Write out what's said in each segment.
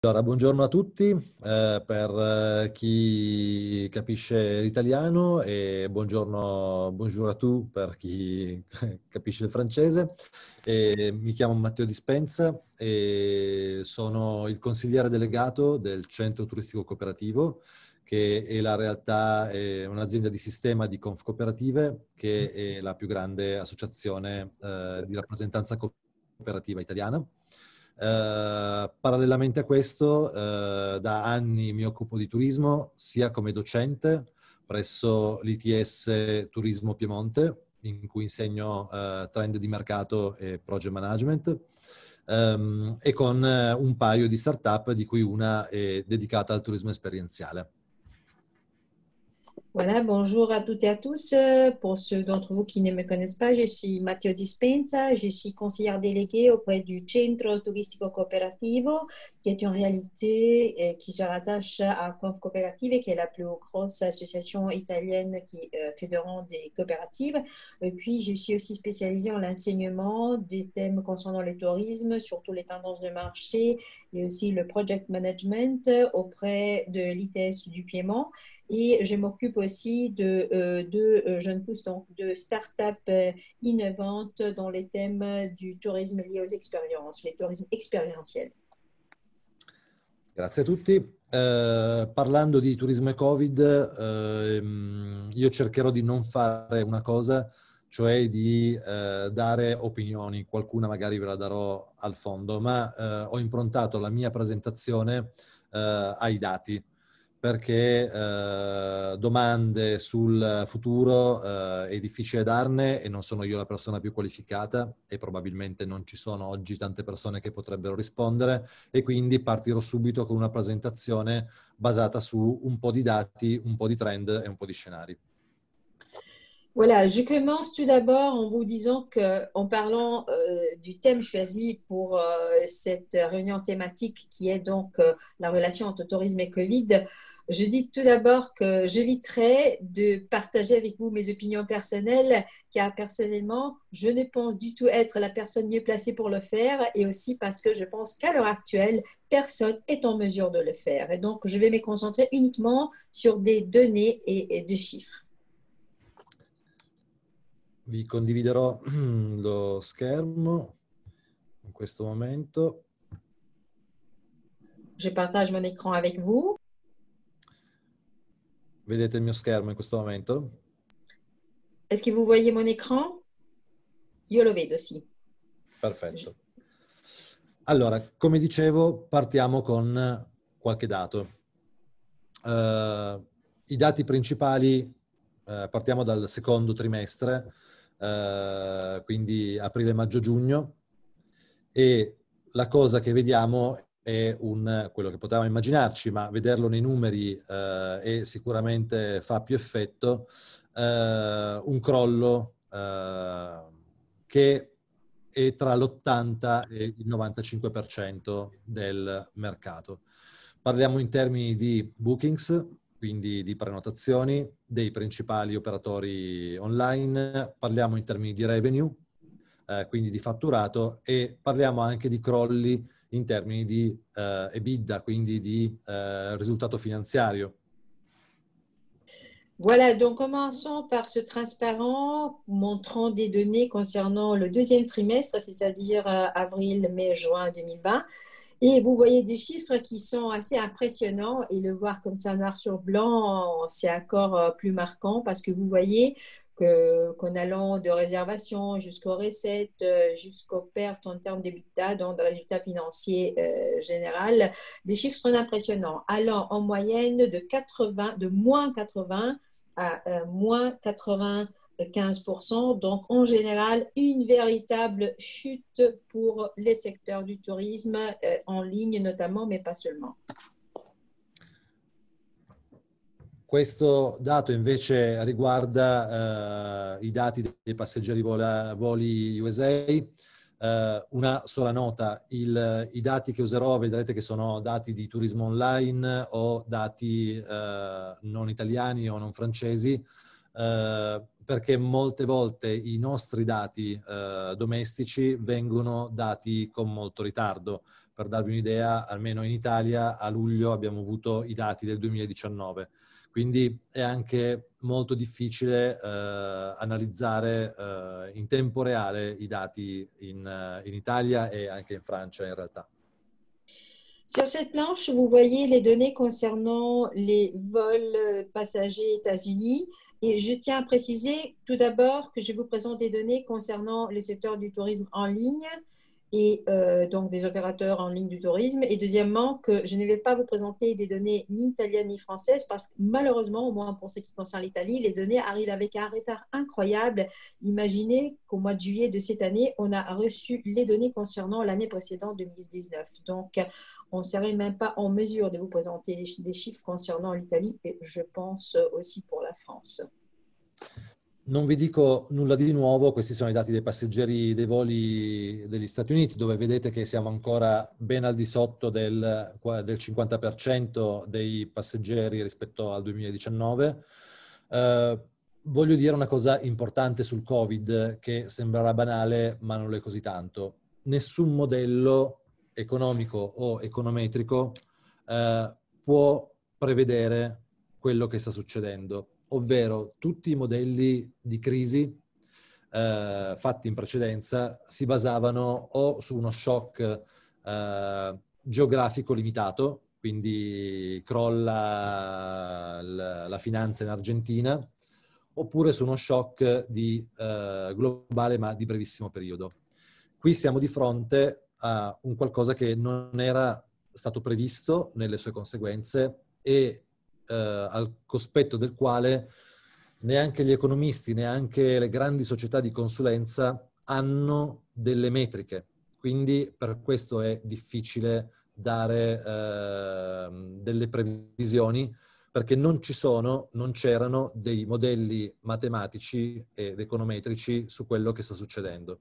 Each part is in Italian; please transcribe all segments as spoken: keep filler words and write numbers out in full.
Allora, buongiorno a tutti, eh, per eh, chi capisce l'italiano e buongiorno, bonjour à tous per chi capisce il francese. E mi chiamo Matteo Dispenza e sono il consigliere delegato del Centro Turistico Cooperativo, che è la realtà, è un'azienda di sistema di Confcooperative, che è la più grande associazione eh, di rappresentanza cooperativa italiana. Uh, parallelamente a questo, uh, da anni mi occupo di turismo, sia come docente presso l'I T S Turismo Piemonte, in cui insegno uh, trend di mercato e project management, um, e con uh, un paio di start-up, di cui una è dedicata al turismo esperienziale. Voilà, bonjour à toutes et à tous. Euh, Pour ceux d'entre vous qui ne me connaissent pas, je suis Matteo Dispenza, je suis conseillère déléguée auprès du Centro Turistico Cooperativo, qui est une réalité euh, qui se rattache à Conf Cooperative, qui est la plus grosse association italienne qui euh, fédérant des coopératives. Et puis, je suis aussi spécialisée en l'enseignement des thèmes concernant le tourisme, surtout les tendances de marché et aussi le project management auprès de l'I T S du Piémont. Et je m'occupe aussi de, euh, de euh, jeunes pousses, donc de start-up euh, innovantes dans les thèmes du tourisme lié aux expériences, les tourismes expérientiels. Grazie a tutti. Eh, parlando di turismo e Covid, ehm, io cercherò di non fare una cosa, cioè di eh, dare opinioni, qualcuna magari ve la darò al fondo, ma eh, ho improntato la mia presentazione eh, ai dati, perché eh, domande sul futuro eh, è difficile darne e non sono io la persona più qualificata e probabilmente non ci sono oggi tante persone che potrebbero rispondere, e quindi partirò subito con una presentazione basata su un po' di dati, un po' di trend e un po' di scenari. Voilà, je commence tout d'abord en vous disant que, en parlant euh, du thème choisi pour euh, cette réunion thématique qui est donc euh, la relation entre tourisme et Covid, je dis tout d'abord que j'éviterai de partager avec vous mes opinions personnelles, car personnellement, je ne pense du tout être la personne mieux placée pour le faire, et aussi parce que je pense qu'à l'heure actuelle, personne est en mesure de le faire. Et donc, je vais me concentrer uniquement sur des données et, et des chiffres. Vi condividerò lo schermo in questo momento. Je partage mon écran avec vous. Vedete il mio schermo in questo momento? Est-ce que vous voyez mon écran? Io lo vedo, sì. Perfetto. Allora, come dicevo, partiamo con qualche dato. Uh, I dati principali, uh, partiamo dal secondo trimestre, uh, quindi aprile, maggio, giugno, e la cosa che vediamo è un, quello che potevamo immaginarci, ma vederlo nei numeri uh, è sicuramente fa più effetto, uh, un crollo uh, che è tra l'ottanta e il novantacinque per cento del mercato. Parliamo in termini di bookings, quindi di prenotazioni dei principali operatori online, parliamo in termini di revenue, eh, quindi di fatturato, e parliamo anche di crolli in termini di eh, EBITDA, quindi di eh, risultato finanziario. Voilà, donc commençons par ce transparent montrant des données concernant le deuxième trimestre, c'est-à-dire euh, avril, mai, juin deux mille vingt. Et vous voyez des chiffres qui sont assez impressionnants, et le voir comme ça noir sur blanc, c'est encore euh, plus marquant, parce que vous voyez que, qu'en allant de réservation jusqu'aux recettes, euh, jusqu'aux pertes en termes d'EBITDA, donc de résultats financiers euh, général, les chiffres sont impressionnants, allant en moyenne de quatre-vingts, de moins quatre-vingts à euh, moins quatre-vingt-quinze pour cent. Donc, en général, une véritable chute pour les secteurs du tourisme, euh, en ligne notamment, mais pas seulement. Questo dato invece riguarda uh, i dati dei passeggeri vola, voli U S A. Uh, una sola nota, il, i dati che userò vedrete che sono dati di turismo online o dati uh, non italiani o non francesi, uh, perché molte volte i nostri dati uh, domestici vengono dati con molto ritardo, Per darvi un'idea, almeno in Italia a luglio abbiamo avuto i dati del duemiladiciannove, quindi è anche molto difficile eh, analizzare eh, in tempo reale i dati in, in Italia e anche in Francia in realtà. Sur cette planche, vous voyez les données concernant les vols passagers États-Unis. Et je tiens à préciser tout d'abord que je vous présente des données concernant le secteur du tourisme en ligne et euh, donc des opérateurs en ligne du tourisme. Et deuxièmement, que je ne vais pas vous présenter des données ni italiennes ni françaises parce que malheureusement, au moins pour ce qui concerne l'Italie, les données arrivent avec un retard incroyable. Imaginez qu'au mois de juillet de cette année, on a reçu les données concernant l'année précédente, deux mille dix-neuf. Donc, on ne serait même pas en mesure de vous présenter des chiffres concernant l'Italie et je pense aussi pour la France. Non vi dico nulla di nuovo, questi sono i dati dei passeggeri dei voli degli Stati Uniti, dove vedete che siamo ancora ben al di sotto del, del cinquanta per cento dei passeggeri rispetto al duemiladiciannove. Eh, voglio dire una cosa importante sul Covid, che sembrerà banale, ma non lo è così tanto. Nessun modello economico o econometrico eh, può prevedere quello che sta succedendo, ovvero tutti i modelli di crisi eh, fatti in precedenza si basavano o su uno shock eh, geografico limitato, quindi crolla la, la finanza in Argentina, oppure su uno shock di, eh, globale ma di brevissimo periodo. Qui siamo di fronte a un qualcosa che non era stato previsto nelle sue conseguenze e eh, al cospetto del quale neanche gli economisti, neanche le grandi società di consulenza hanno delle metriche. Quindi per questo è difficile dare eh, delle previsioni, perché non ci sono, non c'erano dei modelli matematici ed econometrici su quello che sta succedendo.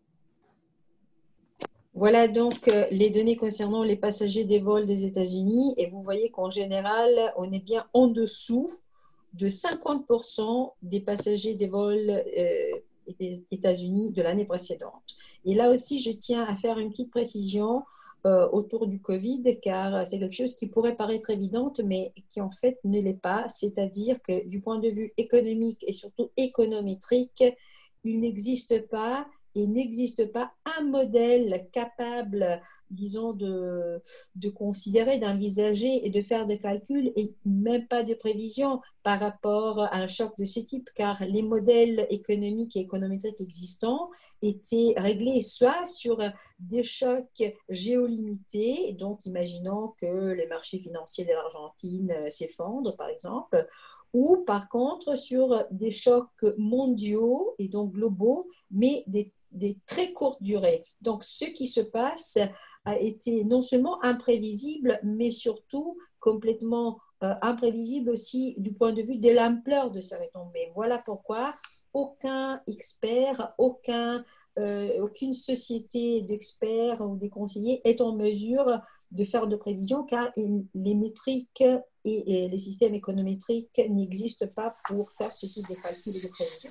Voilà donc euh, les données concernant les passagers des vols des États-Unis et vous voyez qu'en général, on est bien en dessous de cinquante pour cent des passagers des vols euh, des États-Unis de l'année précédente. Et là aussi, je tiens à faire une petite précision euh, autour du Covid, car c'est quelque chose qui pourrait paraître évidente, mais qui en fait ne l'est pas. C'est-à-dire que du point de vue économique et surtout économétrique, il n'existe pas et n'existe pas un modèle capable, disons, de, de considérer, d'envisager et de faire des calculs et même pas de prévision par rapport à un choc de ce type, car les modèles économiques et économétriques existants étaient réglés soit sur des chocs géolimités, donc imaginons que les marchés financiers de l'Argentine s'effondrent, par exemple, ou par contre sur des chocs mondiaux et donc globaux, mais des des très courtes durées. Donc, ce qui se passe a été non seulement imprévisible, mais surtout complètement euh, imprévisible aussi du point de vue de l'ampleur de ces retombées. Voilà pourquoi aucun expert, aucun, euh, aucune société d'experts ou des conseillers est en mesure de faire de prévisions, car il, les métriques et, et les systèmes économétriques n'existent pas pour faire ce type de calcul et de prévision.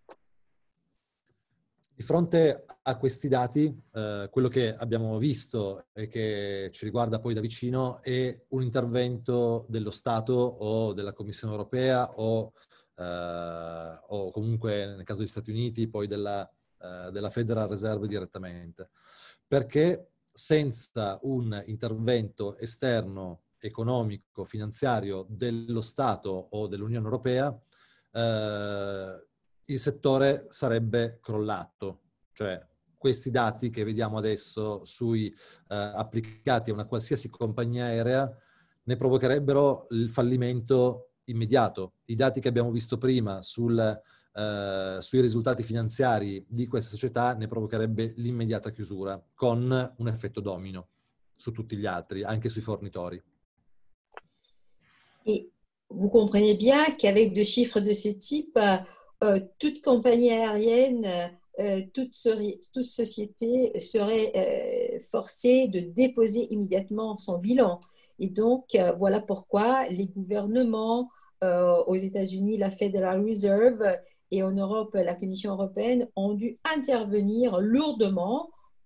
Di fronte a questi dati, eh, quello che abbiamo visto e che ci riguarda poi da vicino è un intervento dello Stato o della Commissione Europea o, eh, o comunque nel caso degli Stati Uniti poi della, eh, della Federal Reserve direttamente. Perché senza un intervento esterno, economico, finanziario dello Stato o dell'Unione Europea, eh, il settore sarebbe crollato. Cioè, questi dati che vediamo adesso sui eh, applicati a una qualsiasi compagnia aerea ne provocherebbero il fallimento immediato. I dati che abbiamo visto prima sul, eh, sui risultati finanziari di queste società ne provocherebbe l'immediata chiusura, con un effetto domino su tutti gli altri, anche sui fornitori. Et vous comprenez bien qu'avec des chiffres de ce type, Euh, toute compagnie aérienne, euh, toute, toute société serait euh, forcée de déposer immédiatement son bilan. Et donc, euh, voilà pourquoi les gouvernements euh, aux États-Unis, la Federal Reserve, et en Europe, la Commission européenne, ont dû intervenir lourdement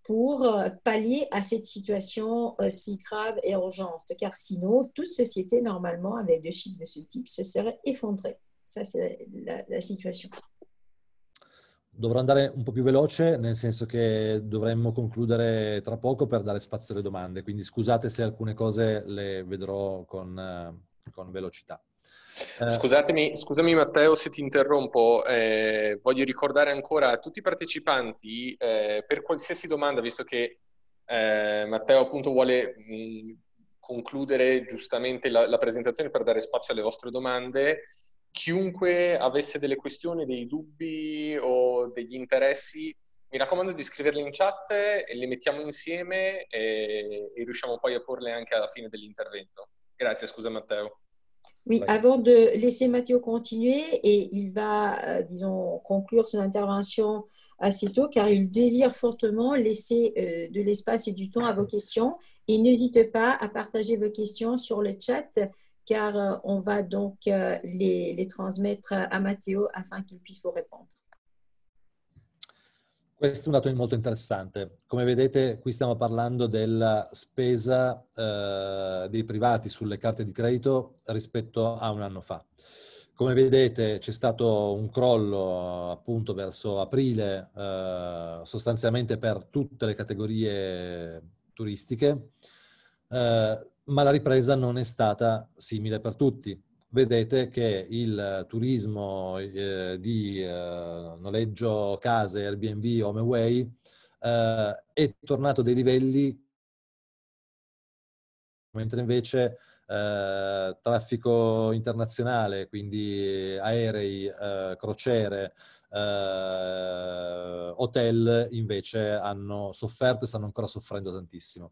pour euh, pallier à cette situation euh, si grave et urgente, car sinon, toute société, normalement, avec des chiffres de ce type, se serait effondrée. Ça, c'est la, la situation. Dovrò andare un po' più veloce, nel senso che dovremmo concludere tra poco per dare spazio alle domande, quindi scusate se alcune cose le vedrò con, eh, con velocità. Eh, Scusatemi, scusami Matteo se ti interrompo, eh, voglio ricordare ancora a tutti i partecipanti, eh, per qualsiasi domanda, visto che eh, Matteo appunto vuole mh, concludere giustamente la, la presentazione per dare spazio alle vostre domande, chiunque avesse delle questioni, dei dubbi o degli interessi, mi raccomando di scriverle in chat e le mettiamo insieme e, e riusciamo poi a porle anche alla fine dell'intervento. Grazie, scusa Matteo. Oui, avant de laisser Mathieu continuer, et il va, euh, disons, conclure son intervention assez tôt, car il désire fortement laisser euh, de l'espace et du temps à vos questions. Et n'hésitez pas à partager vos questions sur le chat, car euh, on va donc euh, les, les transmettre à Matteo afin qu'il puisse vous répondre. Questo è un dato molto interessante. Come vedete, qui stiamo parlando della spesa eh, dei privati sulle carte di credito rispetto a un anno fa. Come vedete, c'è stato un crollo appunto verso aprile, eh, sostanzialmente per tutte le categorie turistiche, eh, ma la ripresa non è stata simile per tutti. Vedete che il turismo eh, di eh, noleggio case, Airbnb, HomeAway eh, è tornato a dei livelli, mentre invece eh, traffico internazionale, quindi aerei, eh, crociere, eh, hotel, invece hanno sofferto e stanno ancora soffrendo tantissimo.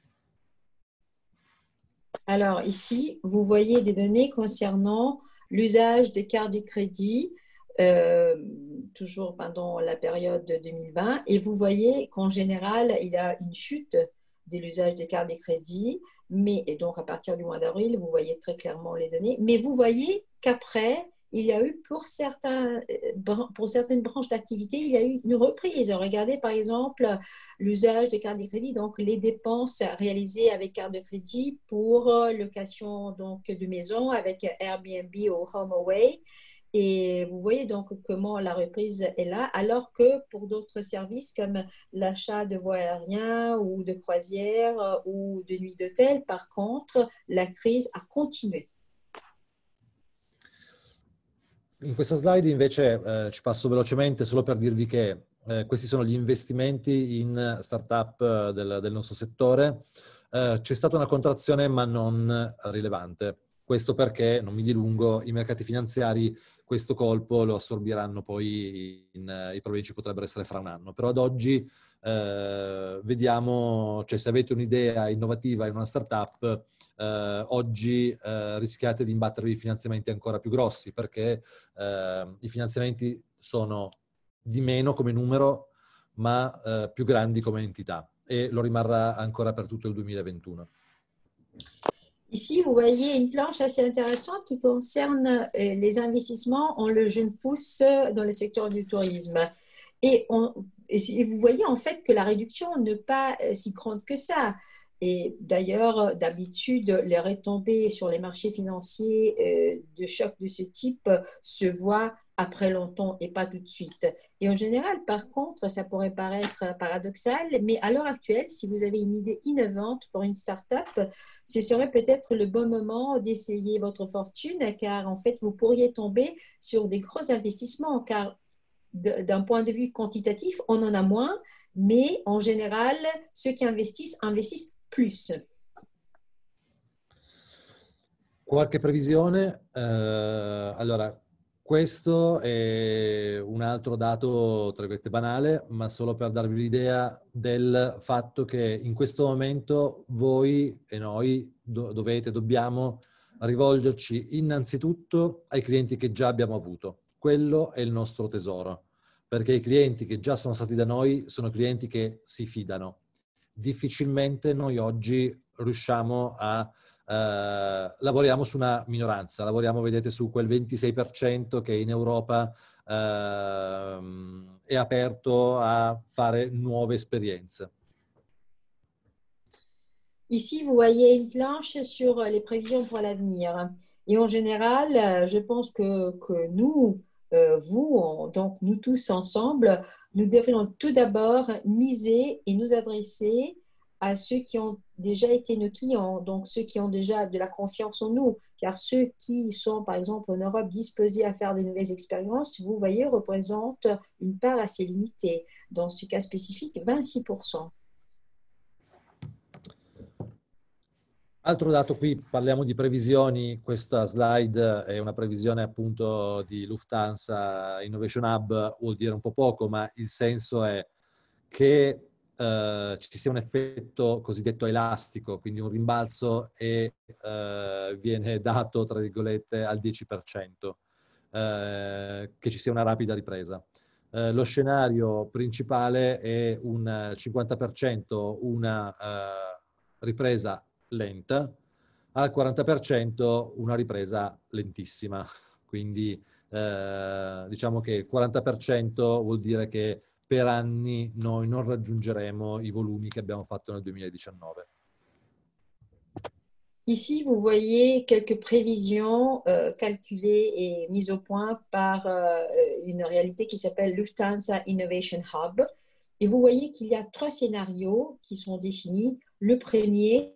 Alors ici, vous voyez des données concernant l'usage des cartes de crédit, euh, toujours pendant la période de deux mille vingt, et vous voyez qu'en général, il y a une chute de l'usage des cartes de crédit, mais, et donc à partir du mois d'avril, vous voyez très clairement les données, mais vous voyez qu'après, il y a eu pour, certains, pour certaines branches d'activité, il y a eu une reprise. Regardez par exemple l'usage des cartes de crédit, donc les dépenses réalisées avec carte de crédit pour location donc, de maison avec Airbnb ou HomeAway. Et vous voyez donc comment la reprise est là, alors que pour d'autres services comme l'achat de vols aériens ou de croisières ou de nuits d'hôtel, par contre, la crise a continué. In questa slide invece eh, ci passo velocemente solo per dirvi che eh, questi sono gli investimenti in startup del, del nostro settore. Eh, c'è stata una contrazione ma non rilevante. Questo perché, non mi dilungo, i mercati finanziari questo colpo lo assorbiranno poi, in, i proventi potrebbero essere fra un anno. Però ad oggi eh, vediamo, cioè se avete un'idea innovativa in una startup, eh, oggi eh, rischiate di imbattervi finanziamenti ancora più grossi, perché eh, i finanziamenti sono di meno come numero, ma eh, più grandi come entità, e lo rimarrà ancora per tutto il duemilaventuno. Ici, vous voyez une planche assez intéressante qui concerne euh, les investissements en le jeune pousse dans le secteur du tourisme. Et, on, et vous voyez en fait que la réduction n'est pas euh, si grande que ça. Et d'ailleurs, d'habitude, les retombées sur les marchés financiers euh, de choc de ce type se voient après longtemps et pas tout de suite. Et en général, par contre, ça pourrait paraître paradoxal, mais à l'heure actuelle, si vous avez une idée innovante pour une start-up, ce serait peut-être le bon moment d'essayer votre fortune, car en fait, vous pourriez tomber sur des gros investissements, car d'un point de vue quantitatif, on en a moins, mais en général, ceux qui investissent, investissent plus. Qualche previsione? Eh, allora, questo è un altro dato, tra virgolette, banale, ma solo per darvi l'idea del fatto che in questo momento voi e noi do- dovete, dobbiamo rivolgerci innanzitutto ai clienti che già abbiamo avuto. Quello è il nostro tesoro, perché i clienti che già sono stati da noi sono clienti che si fidano. Difficilmente noi oggi riusciamo a Uh, lavoriamo su una minoranza, lavoriamo, vedete, su quel ventisei per cento che in Europa uh, è aperto a fare nuove esperienze. Ici, vous voyez une planche sur les prévisions pour l'avenir. Et en général, euh, je pense que, que nous, euh, vous, on- donc nous tous ensemble, nous devrions tout d'abord miser et nous adresser à ceux qui ont déjà été nos clients, donc ceux qui ont déjà de la confiance en nous. Car ceux qui sont, par exemple, en Europe, disposés à faire des nouvelles expériences, vous voyez, représentent une part assez limitée. Dans ce cas spécifique, vingt-six pour cent. Altro dato qui, parliamo di previsioni, questa slide è una previsione appunto di Lufthansa Innovation Hub, vuol dire un po' poco, ma il senso è che eh, ci sia un effetto cosiddetto elastico, quindi un rimbalzo e eh, viene dato, tra virgolette, al dieci per cento, eh, che ci sia una rapida ripresa. Eh, lo scenario principale è un cinquanta per cento una eh, ripresa lenta, al quaranta per cento una ripresa lentissima. Quindi eh, diciamo che il quaranta per cento vuol dire che per anni noi non raggiungeremo i volumi che abbiamo fatto nel duemiladiciannove. Ici, vous voyez quelques prévisions euh, calculées et mises au point par euh, une réalité qui s'appelle Lufthansa Innovation Hub. Et vous voyez qu'il y a trois scénarios qui sont définis. Le premier,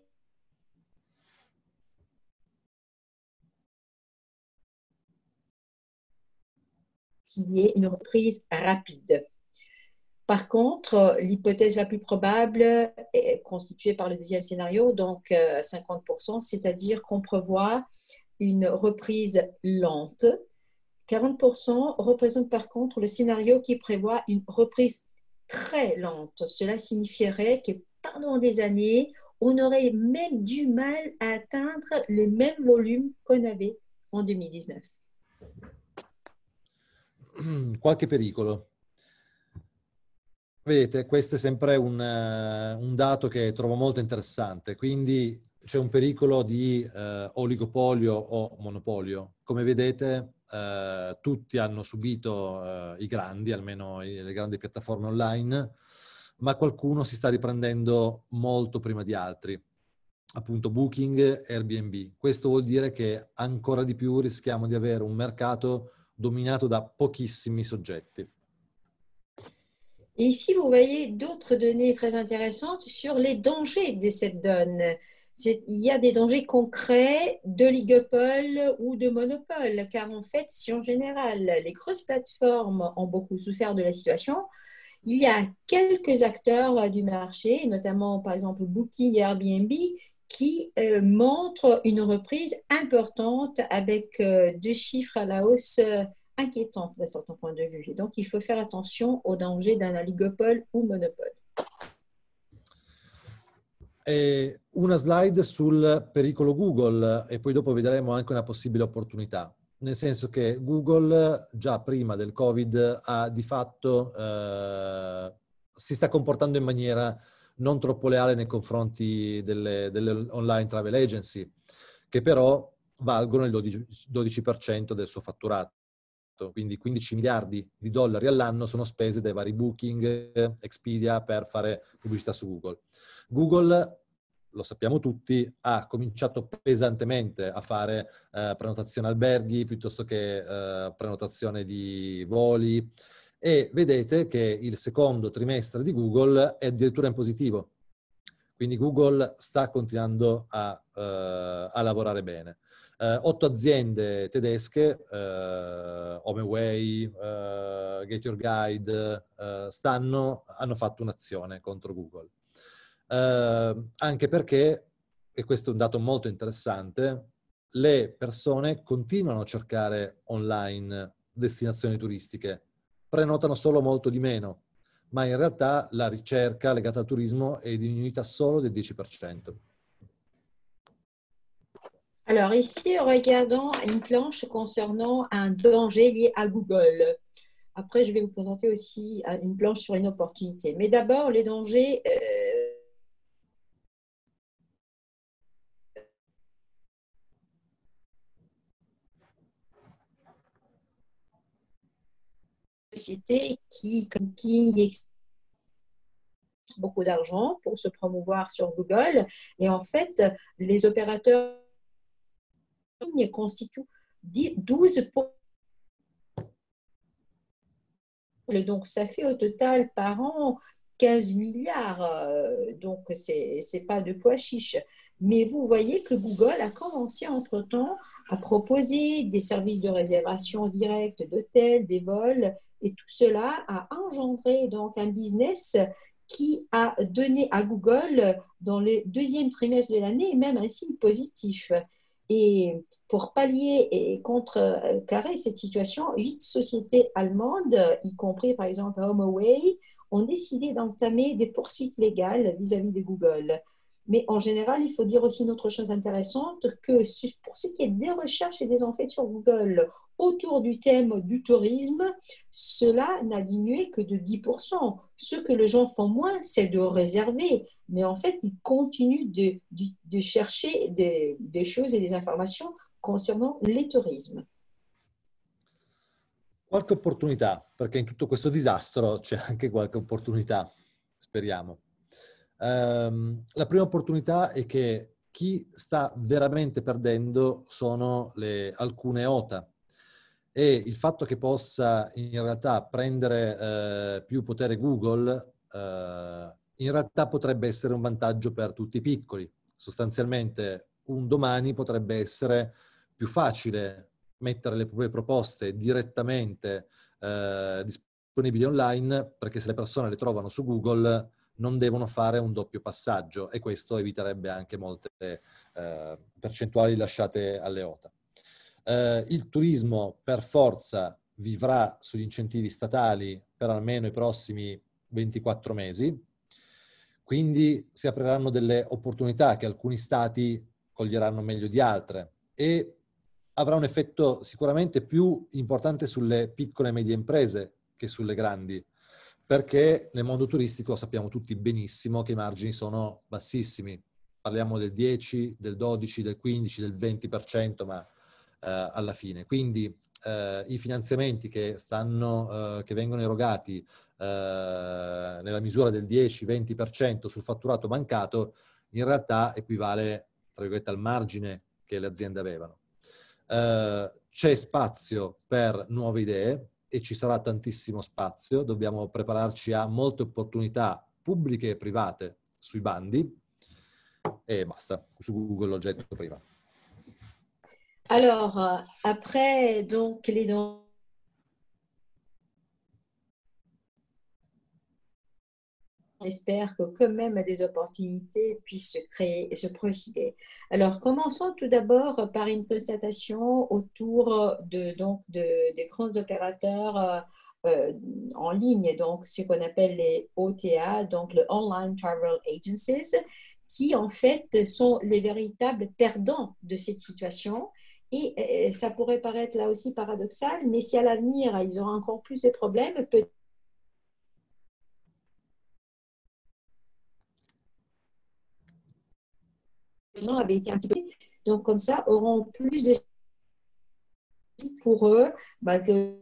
qui est une reprise rapide. Par contre, l'hypothèse la plus probable est constituée par le deuxième scénario, donc euh, cinquante pour cent, c'est-à-dire qu'on prévoit une reprise lente. quarante pour cent représente par contre le scénario qui prévoit une reprise très lente. Cela signifierait que pendant des années, on aurait même du mal à atteindre les mêmes volumes qu'on avait en duemiladiciannove. Qualche pericolo. Vedete, questo è sempre un, uh, un dato che trovo molto interessante. Quindi c'è un pericolo di uh, oligopolio o monopolio. Come vedete, uh, tutti hanno subito uh, i grandi, almeno i, le grandi piattaforme online, ma qualcuno si sta riprendendo molto prima di altri. Appunto Booking, Airbnb. Questo vuol dire che ancora di più rischiamo di avere un mercato dominato da pochissimi soggetti. Et ici, vous voyez d'autres données très intéressantes sur les dangers de cette donne. Il y a des dangers concrets d'oligopole ou de monopole, car en fait, si en général, les grosses plateformes ont beaucoup souffert de la situation, il y a quelques acteurs du marché, notamment par exemple Booking et Airbnb, qui euh, montrent une reprise importante avec euh, deux chiffres à la hausse euh, inquiétante d'un certain point de vue. Et donc, il faut faire attention au danger d'un oligopole ou monopole. E una slide sul pericolo Google e poi dopo vedremo anche una possibile opportunità. Nel senso che Google già prima del Covid ha di fatto eh, si sta comportando in maniera non troppo leale nei confronti delle, delle online travel agency, che però valgono il dodici, dodici per cento del suo fatturato. Quindi quindici miliardi di dollari all'anno sono spese dai vari Booking, Expedia per fare pubblicità su Google. Google, lo sappiamo tutti, ha cominciato pesantemente a fare eh, prenotazione alberghi piuttosto che eh, prenotazione di voli e vedete che il secondo trimestre di Google è addirittura in positivo. Quindi Google sta continuando a, eh, a lavorare bene. Uh, otto aziende tedesche, uh, HomeAway, uh, Get Your Guide, uh, stanno, hanno fatto un'azione contro Google. Uh, anche perché, e questo è un dato molto interessante, le persone continuano a cercare online destinazioni turistiche, prenotano solo molto di meno, ma in realtà la ricerca legata al turismo è diminuita solo del dieci per cento. Alors ici, regardons une planche concernant un danger lié à Google. Après, je vais vous présenter aussi une planche sur une opportunité. Mais d'abord, les dangers euh, sociétés qui, comme King, beaucoup d'argent pour se promouvoir sur Google. Et en fait, les opérateurs en ligne constituent douze pour cent. Donc, ça fait au total par an quinze milliards. Euh, donc, c'est, c'est pas de pois chiche. Mais vous voyez que Google a commencé entre-temps à proposer des services de réservation directe d'hôtels, des vols, et tout cela a engendré donc un business qui a donné à Google, dans le deuxième trimestre de l'année, même un signe positif. Et pour pallier et contrecarrer cette situation, huit sociétés allemandes, y compris par exemple HomeAway, ont décidé d'entamer des poursuites légales vis-à-vis de Google. Mais en général, il faut dire aussi une autre chose intéressante, que pour ce qui est des recherches et des enquêtes sur Google autour du thème du tourisme, cela n'a diminué que de dix pour cent. Ce que les gens font moins, c'est de réserver. Mais en fait, ils continuent de, de, de chercher des, des choses et des informations concernant les tourismes. Qualche opportunità, perché in tutto questo disastro c'è anche qualche opportunità, speriamo. Um, la prima opportunità è che chi sta veramente perdendo sono le, alcune O T A, e il fatto che possa in realtà prendere eh, più potere Google eh, in realtà potrebbe essere un vantaggio per tutti i piccoli. Sostanzialmente un domani potrebbe essere più facile mettere le proprie proposte direttamente eh, disponibili online, perché se le persone le trovano su Google non devono fare un doppio passaggio, e questo eviterebbe anche molte eh, percentuali lasciate alle O T A. Eh, il turismo per forza vivrà sugli incentivi statali per almeno i prossimi ventiquattro mesi, quindi si apriranno delle opportunità che alcuni stati coglieranno meglio di altre, e avrà un effetto sicuramente più importante sulle piccole e medie imprese che sulle grandi, perché nel mondo turistico sappiamo tutti benissimo che i margini sono bassissimi. Parliamo del dieci, del dodici, del quindici, del venti per cento, ma eh, alla fine. Quindi eh, i finanziamenti che, stanno, eh, che vengono erogati eh, nella misura del dieci venti per cento sul fatturato mancato, in realtà equivale, tra virgolette, al margine che le aziende avevano. Uh, c'è spazio per nuove idee, e ci sarà tantissimo spazio. Dobbiamo prepararci a molte opportunità pubbliche e private sui bandi, e basta. Su Google l'ho già detto prima. Alors, euh, après, donc, les dons. On espère que quand même des opportunités puissent se créer et se profiter. Alors, commençons tout d'abord par une constatation autour de, donc, de, des grands opérateurs euh, euh, en ligne, donc ce qu'on appelle les O T A, donc le Online Travel Agencies, qui en fait sont les véritables perdants de cette situation. Et, et ça pourrait paraître là aussi paradoxal, mais si à l'avenir ils auront encore plus de problèmes, peut-être gens avaient été un petit peu, donc comme ça auront plus de pour eux, bah, que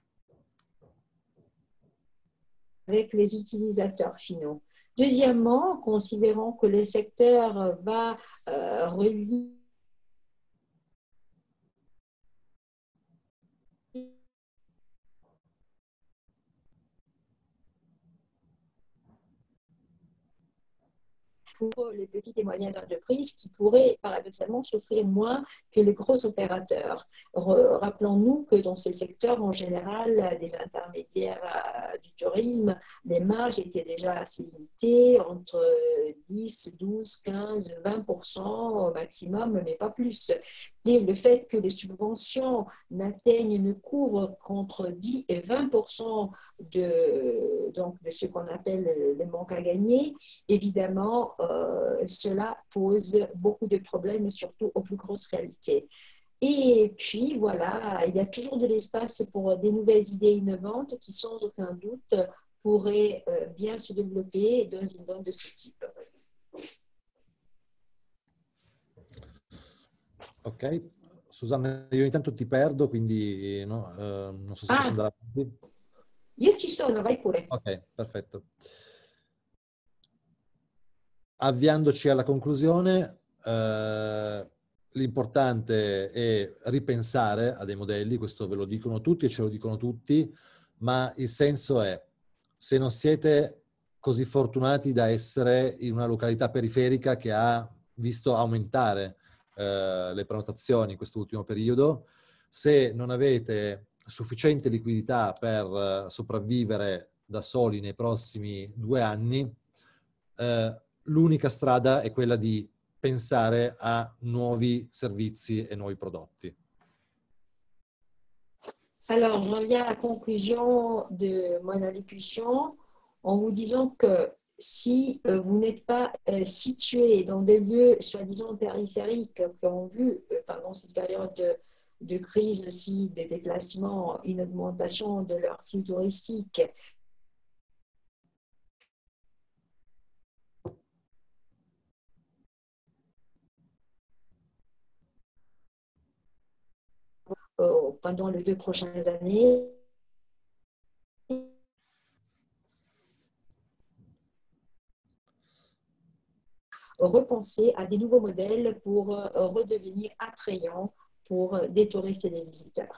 avec les utilisateurs finaux. Deuxièmement, considérons que le secteur va euh, relier pour les petites et moyennes entreprises qui pourraient paradoxalement souffrir moins que les gros opérateurs. Rappelons-nous que dans ces secteurs, en général, des intermédiaires du tourisme, les marges étaient déjà assez limitées, entre dix, douze, quinze, vingt pour cent au maximum, mais pas plus. Et le fait que les subventions n'atteignent, ne couvrent qu'entre dix et vingt pour cent de, donc, de ce qu'on appelle le manque à gagner, évidemment, euh, cela pose beaucoup de problèmes, surtout aux plus grosses réalités. Et puis, voilà, il y a toujours de l'espace pour des nouvelles idées innovantes qui, sans aucun doute, pourraient euh, bien se développer dans une zone de ce type. Ok, Susanna, io intanto ti perdo, quindi no, eh, non so se ah, posso andare avanti. Io ci sono, vai pure. Ok, perfetto. avviandoci alla conclusione, eh, l'importante è ripensare a dei modelli, questo ve lo dicono tutti e ce lo dicono tutti, ma il senso è, se non siete così fortunati da essere in una località periferica che ha visto aumentare eh, le prenotazioni in questo ultimo periodo, se non avete sufficiente liquidità per eh, sopravvivere da soli nei prossimi due anni, eh, l'unica strada è quella di pensare a nuovi servizi e nuovi prodotti. Alors, j'en viens à la conclusion de mon allocution en vous disant que si euh, vous n'êtes pas euh, situé dans des lieux soi-disant périphériques qui ont vu euh, pendant cette période de, de crise aussi, de déplacement, une augmentation de leur flux touristique, euh, pendant les deux prochaines années, repenser à des nouveaux modèles pour euh, redevenir attrayants pour euh, des touristes et des visiteurs.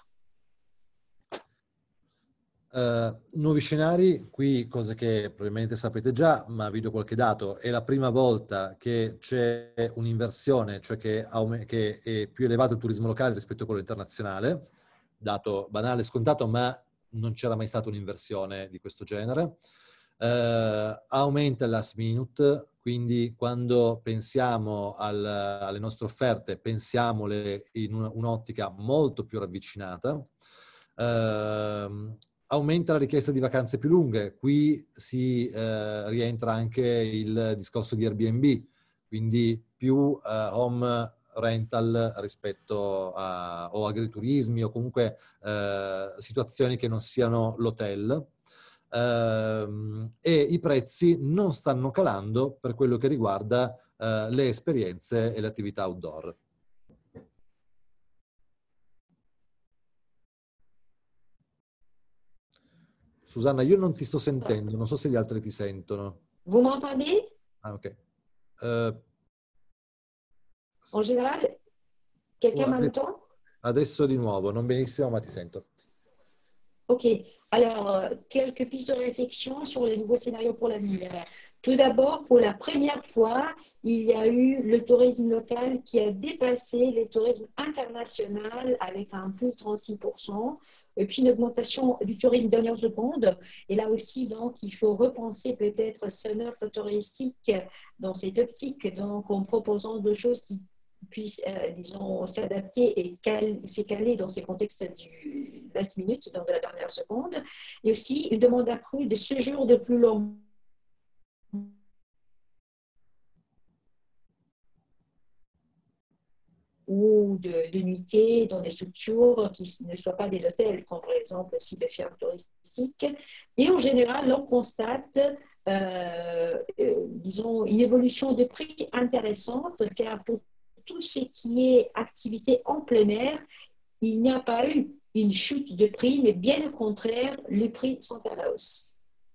Uh, nuovi scenari, qui cose che probabilmente sapete già, ma vi do qualche dato. È la prima volta che c'è un'inversione, cioè che, che è più elevato il turismo locale rispetto a quello internazionale, dato banale, scontato, ma non c'era mai stata un'inversione di questo genere. Uh, aumenta il last minute, quindi quando pensiamo al, alle nostre offerte, pensiamole in un'ottica molto più ravvicinata. Uh, Aumenta la richiesta di vacanze più lunghe, qui si eh, rientra anche il discorso di Airbnb, quindi più eh, home rental rispetto a o agriturismi o comunque eh, situazioni che non siano l'hotel. Eh, e i prezzi non stanno calando per quello che riguarda eh, le esperienze e le attività outdoor. Susanna, io non ti sto sentendo, non so se gli altri ti sentono. Vous m'entendez? Ah, ok. Uh, en général, quelqu'un m'entend? Adesso di nuovo, non benissimo, ma ti sento. Ok, alors, quelques pistes de réflexion sur les nouveaux scénarios pour l'avenir. Tout d'abord, pour la première fois, il y a eu le tourisme local qui a dépassé le tourisme international avec un plus de trente-six pour cent. Et puis une augmentation du tourisme dernière seconde. Et là aussi, donc, il faut repenser peut-être son offre touristique dans cette optique, donc en proposant des choses qui puissent, euh, disons, s'adapter et s'y caler dans ces contextes du last minute, donc de la dernière seconde. Et aussi une demande accrue de séjours de plus long. Ou de, de nuitées dans des structures qui ne soient pas des hôtels, comme par exemple site de ferme touristique. Et en général, on constate, euh, euh, disons, une évolution de prix intéressante, car pour tout ce qui est activité en plein air, il n'y a pas eu une chute de prix, mais bien au contraire, les prix sont à la hausse.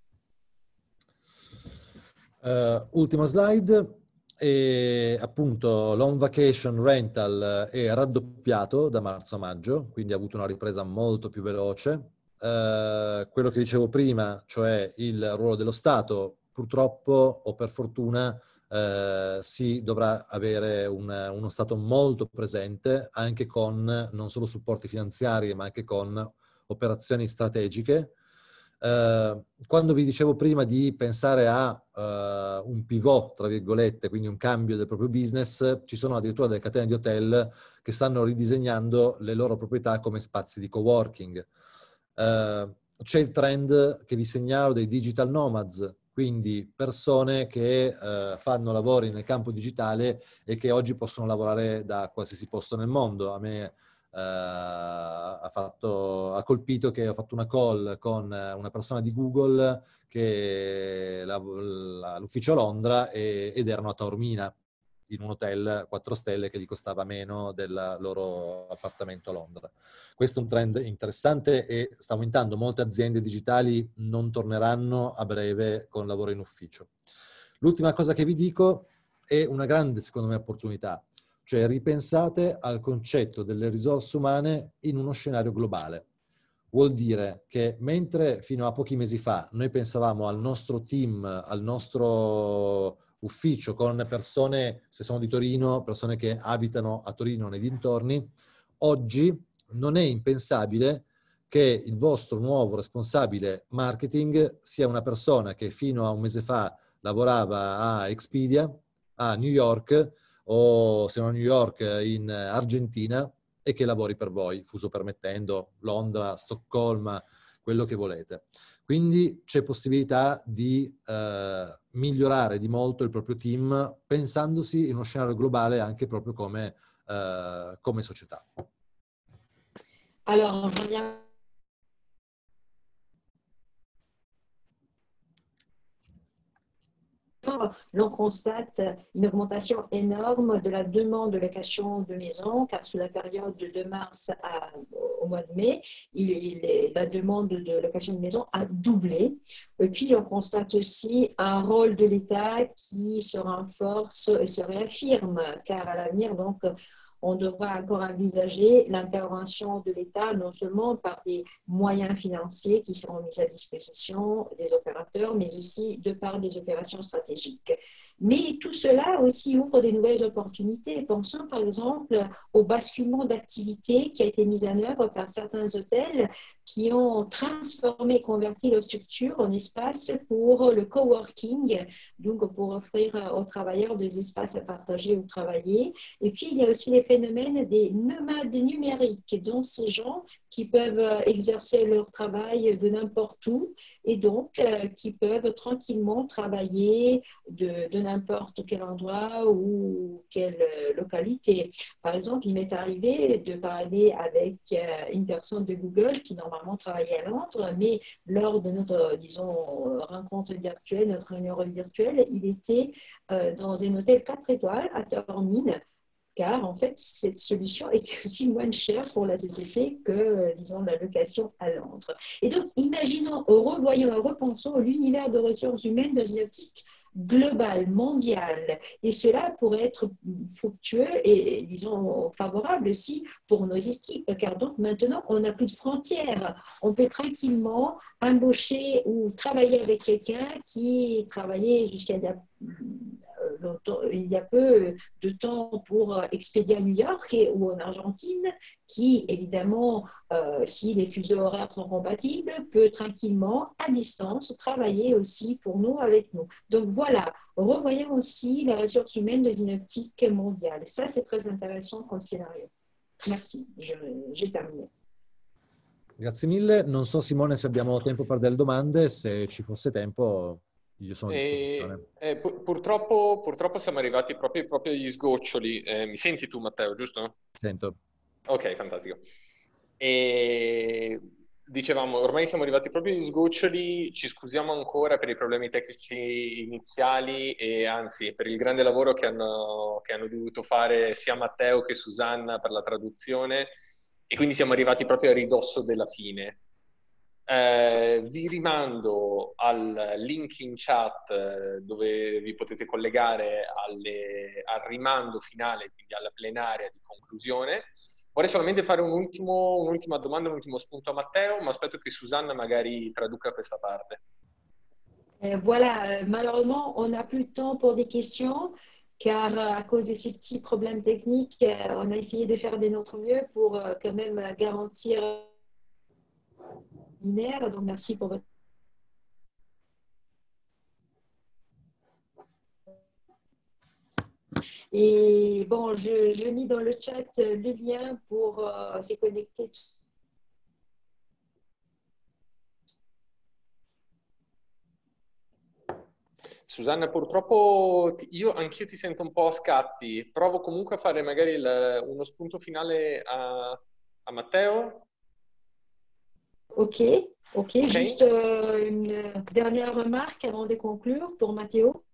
Uh, ultima slide. E appunto l'home vacation rental è raddoppiato da marzo a maggio, quindi ha avuto una ripresa molto più veloce. Eh, quello che dicevo prima, cioè il ruolo dello Stato, purtroppo o per fortuna eh, si dovrà avere un, uno Stato molto presente, anche con non solo supporti finanziari, ma anche con operazioni strategiche. Uh, quando vi dicevo prima di pensare a uh, un pivot, tra virgolette, quindi un cambio del proprio business, ci sono addirittura delle catene di hotel che stanno ridisegnando le loro proprietà come spazi di coworking. Uh, c'è il trend che vi segnalo dei digital nomads, quindi persone che uh, fanno lavori nel campo digitale e che oggi possono lavorare da qualsiasi posto nel mondo. A me Uh, ha, fatto, ha colpito che ho fatto una call con una persona di Google che la, la, l'ufficio a Londra e, ed erano a Taormina in un hotel quattro stelle che gli costava meno del loro appartamento a Londra. Questo è un trend interessante e sta aumentando. Molte aziende digitali non torneranno a breve con lavoro in ufficio. L'ultima cosa che vi dico è una grande, secondo me, opportunità. Cioè ripensate al concetto delle risorse umane in uno scenario globale. Vuol dire che mentre fino a pochi mesi fa noi pensavamo al nostro team, al nostro ufficio con persone, se sono di Torino, persone che abitano a Torino nei dintorni, oggi non è impensabile che il vostro nuovo responsabile marketing sia una persona che fino a un mese fa lavorava a Expedia, a New York, o se non a New York in Argentina, e che lavori per voi, fuso permettendo, Londra, Stoccolma, quello che volete. Quindi c'è possibilità di eh, migliorare di molto il proprio team pensandosi in uno scenario globale anche proprio come, eh, come società. Alors, je reviens. L'on constate une augmentation énorme de la demande de location de maisons, car sur la période de mars à, au mois de mai, il, il, la demande de location de maisons a doublé. Et puis, on constate aussi un rôle de l'État qui se renforce et se réaffirme, car à l'avenir, donc, on devra encore envisager l'intervention de l'État, non seulement par des moyens financiers qui seront mis à disposition des opérateurs, mais aussi de par des opérations stratégiques. Mais tout cela aussi ouvre des nouvelles opportunités. Pensons par exemple au basculement d'activité qui a été mis en œuvre par certains hôtels qui ont transformé et converti leur structure en espace pour le coworking, donc pour offrir aux travailleurs des espaces à partager ou travailler. Et puis, il y a aussi les phénomènes des nomades numériques, dont ces gens qui peuvent exercer leur travail de n'importe où et donc euh, qui peuvent tranquillement travailler de, de n'importe quel endroit ou quelle localité. Par exemple, il m'est arrivé de parler avec euh, une personne de Google qui normalement travaillait à Londres, mais lors de notre, disons, rencontre virtuelle, notre réunion virtuelle, il était euh, dans un hôtel quatre étoiles à Taormine, car en fait, cette solution est aussi moins chère pour la société que, disons, la location à Londres. Et donc, imaginons, revoyons et repensons l'univers de ressources humaines dans une optique globale, mondiale. Et cela pourrait être fructueux et, disons, favorable aussi pour nos équipes, car donc maintenant, on n'a plus de frontières. On peut tranquillement embaucher ou travailler avec quelqu'un qui travaillait jusqu'à il y a peu de temps pour Expedia à New York et, ou en Argentine, qui évidemment, euh, si les fuseaux horaires sont compatibles, peut tranquillement, à distance, travailler aussi pour nous, avec nous. Donc voilà, revoyons aussi les ressources humaines dans une optique mondiale. Ça, c'est très intéressant comme scénario. Merci, j'ai terminé. Grazie mille. Non so, Simone, se abbiamo tempo per delle domande. Se ci fosse tempo, io sono a disposizione. Eh, eh, pur- purtroppo, purtroppo siamo arrivati proprio, proprio agli sgoccioli. Eh, mi senti tu, Matteo, giusto? Sento. Ok, fantastico. E dicevamo, ormai siamo arrivati proprio agli sgoccioli, ci scusiamo ancora per i problemi tecnici iniziali e anzi per il grande lavoro che hanno, che hanno dovuto fare sia Matteo che Susanna per la traduzione, e quindi siamo arrivati proprio a ridosso della fine. Eh, vi rimando al link in chat eh, dove vi potete collegare alle, al rimando finale, quindi alla plenaria di conclusione. Vorrei solamente fare un ultimo, un'ultima domanda, un ultimo spunto a Matteo, ma aspetto che Susanna magari traduca questa parte. Euh, voilà, euh, malheureusement, on n'a plus de temps pour des questions, car euh, à cause de ces petits problèmes techniques, euh, on a essayé de faire de notre mieux pour euh, quand même garantir l'univers. Donc, merci pour votre... Et bon, je, je mis dans le chat le lien pour euh, se connecter. Susanna, purtroppo ti- io anch'io ti sento un po' a scatti. Provo comunque a fare magari il- uno spunto finale a, a Matteo. Ok, ok. Ok? Juste euh, une dernière remarque avant de conclure pour Matteo.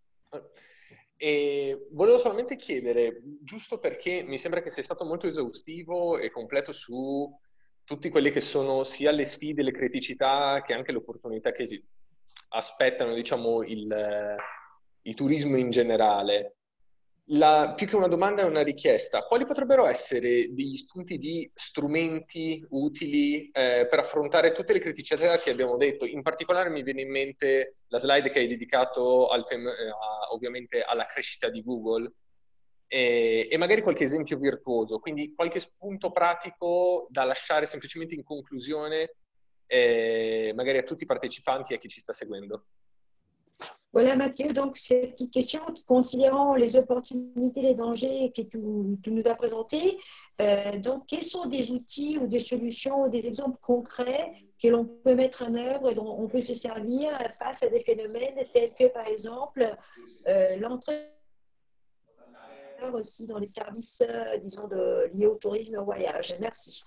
E volevo solamente chiedere, giusto perché mi sembra che sia stato molto esaustivo e completo su tutti quelli che sono sia le sfide, le criticità, che anche le opportunità che aspettano, diciamo, il, il turismo in generale. La, più che una domanda è una richiesta. Quali potrebbero essere degli spunti di strumenti utili eh, per affrontare tutte le criticità che abbiamo detto? In particolare mi viene in mente la slide che hai dedicato al fem- eh, a- ovviamente alla crescita di Google e, e magari qualche esempio virtuoso, quindi qualche spunto pratico da lasciare semplicemente in conclusione eh, magari a tutti i partecipanti e a chi ci sta seguendo. Voilà Mathieu, donc cette petite question, considérant les opportunités, les dangers que tu, tu nous as présentés, euh, donc quels sont des outils ou des solutions ou des exemples concrets que l'on peut mettre en œuvre et dont on peut se servir face à des phénomènes tels que par exemple euh, l'entrée aussi dans les services, euh, disons, de, liés au tourisme et au voyage. Merci.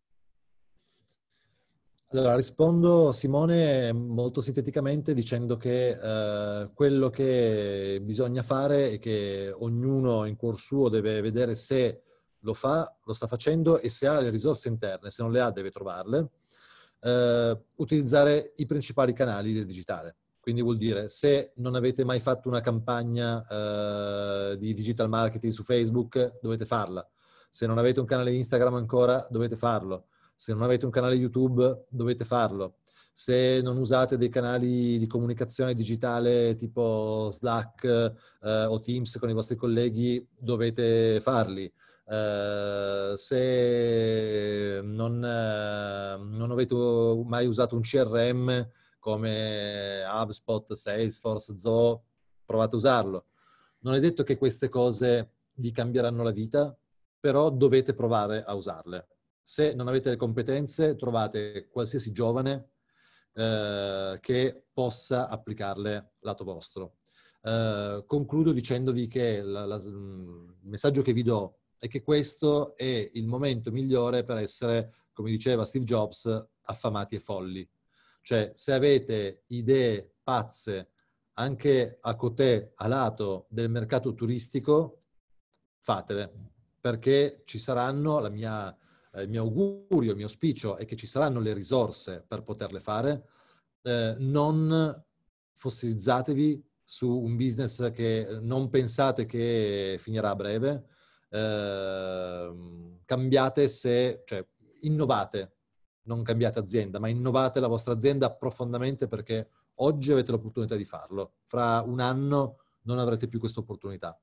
Allora, rispondo Simone molto sinteticamente dicendo che eh, quello che bisogna fare è che ognuno in cuor suo deve vedere se lo fa, lo sta facendo e se ha le risorse interne, se non le ha deve trovarle, eh, utilizzare i principali canali del digitale. Quindi vuol dire, se non avete mai fatto una campagna eh, di digital marketing su Facebook, dovete farla. Se non avete un canale Instagram ancora, dovete farlo. Se non avete un canale YouTube, dovete farlo. Se non usate dei canali di comunicazione digitale tipo Slack eh, o Teams con i vostri colleghi, dovete farli. Uh, se non, uh, non avete mai usato un C R M come HubSpot, Salesforce, Zoho, provate a usarlo. Non è detto che queste cose vi cambieranno la vita, però dovete provare a usarle. Se non avete le competenze, trovate qualsiasi giovane uh, che possa applicarle lato vostro. Uh, concludo dicendovi che la, la, il messaggio che vi do è che questo è il momento migliore per essere, come diceva Steve Jobs, affamati e folli. Cioè, se avete idee pazze anche a cotè, a lato del mercato turistico, fatele, perché ci saranno, la mia, eh, il mio augurio, il mio auspicio è che ci saranno le risorse per poterle fare. Eh, non fossilizzatevi su un business che non pensate che finirà a breve. Eh, cambiate se, cioè innovate, non cambiate azienda, ma innovate la vostra azienda profondamente perché oggi avete l'opportunità di farlo. Fra un anno non avrete più questa opportunità.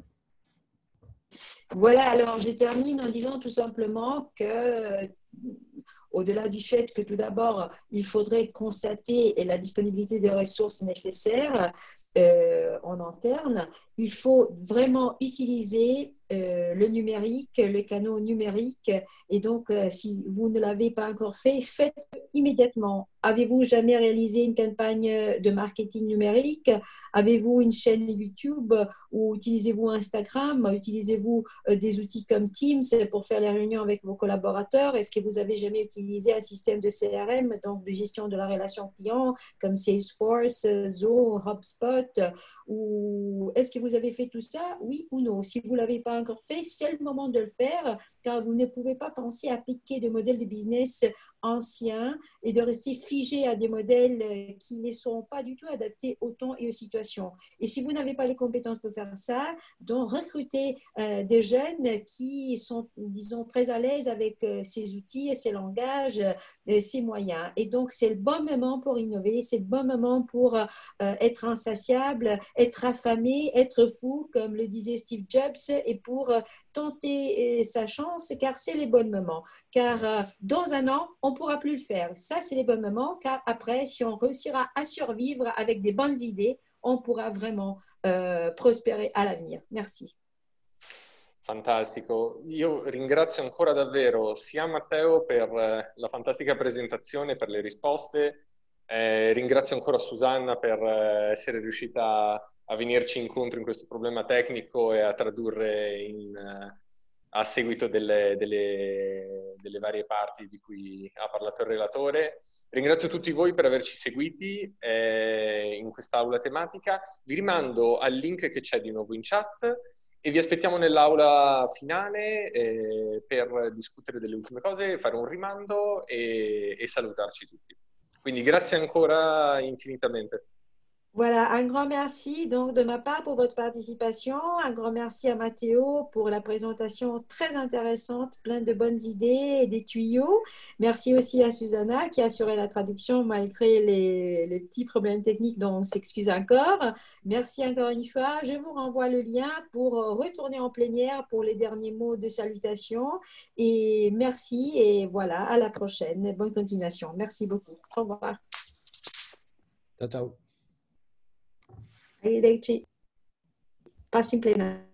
Voilà, alors je termine en disant tout simplement que, au-delà du fait que tout d'abord, il faudrait constater la disponibilité des ressources nécessaires euh, en interne, il faut vraiment utiliser euh, le numérique, les canaux numériques. Et donc, euh, si vous ne l'avez pas encore fait, faites-le immédiatement. Avez-vous jamais réalisé une campagne de marketing numérique? Avez-vous une chaîne YouTube ou utilisez-vous Instagram? Utilisez-vous euh, des outils comme Teams pour faire les réunions avec vos collaborateurs? Est-ce que vous avez jamais utilisé un système de C R M, donc de gestion de la relation client, comme Salesforce, Zoho, HubSpot? Ou est-ce que vous avez fait tout ça? Oui ou non? Si vous ne l'avez pas encore fait, c'est le moment de le faire, car vous ne pouvez pas penser à appliquer des modèles de business anciens et de rester figé à des modèles qui ne sont pas du tout adaptés au temps et aux situations. Et si vous n'avez pas les compétences pour faire ça, donc recrutez euh, des jeunes qui sont, disons, très à l'aise avec euh, ces outils, ces langages, euh, ces moyens. Et donc, c'est le bon moment pour innover, c'est le bon moment pour euh, être insatiable, être affamé, être fou, comme le disait Steve Jobs, et pour euh, tenter euh, sa chance, car c'est les bons moments. Car euh, dans un an, on ne pourra plus le faire. Ça, c'est les bons moments, car après, si on réussira à survivre avec des bonnes idées, on pourra vraiment euh, prospérer à l'avenir. Merci. Fantastico. Io ringrazio ancora davvero sia Matteo per la fantastica presentazione, per le risposte. Eh, ringrazio ancora Susanna per essere riuscita a venirci incontro in questo problema tecnico e a tradurre in, a seguito delle, delle, delle varie parti di cui ha parlato il relatore. Ringrazio tutti voi per averci seguiti eh, in quest'aula tematica. Vi rimando al link che c'è di nuovo in chat e vi aspettiamo nell'aula finale eh, per discutere delle ultime cose, fare un rimando e, e salutarci tutti. Quindi grazie ancora infinitamente. Voilà, un grand merci donc de ma part pour votre participation. Un grand merci à Matteo pour la présentation très intéressante, plein de bonnes idées et des tuyaux. Merci aussi à Susanna qui a assuré la traduction malgré les, les petits problèmes techniques dont on s'excuse encore. Merci encore une fois. Je vous renvoie le lien pour retourner en plénière pour les derniers mots de salutation. Et merci et voilà, à la prochaine. Bonne continuation. Merci beaucoup. Au revoir. Ciao, ciao. Arrivederci. Passi in plenaria.